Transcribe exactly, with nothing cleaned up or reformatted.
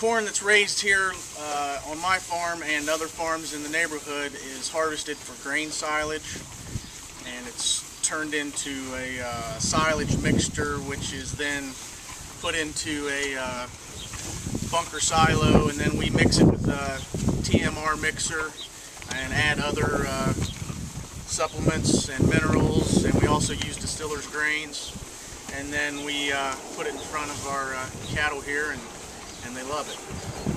corn that's raised here uh, on my farm and other farms in the neighborhood is harvested for grain silage, and it's turned into a uh, silage mixture, which is then put into a uh, bunker silo, and then we mix it with a T M R mixer and add other uh, supplements and minerals, and we also use distillers grains, and then we uh, put it in front of our uh, cattle here, and, and they love it.